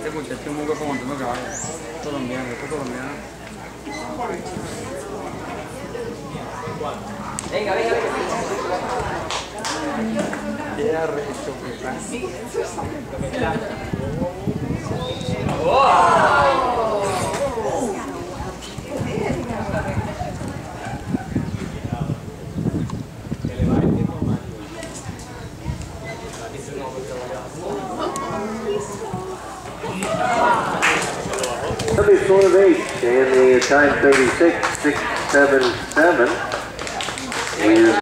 Este muchacho es muy loco montando caballos. Colombiano, esto es colombiano. Venga, venga, venga. Qué arrecho que está. Number 4 of 8 and the time 36.677 is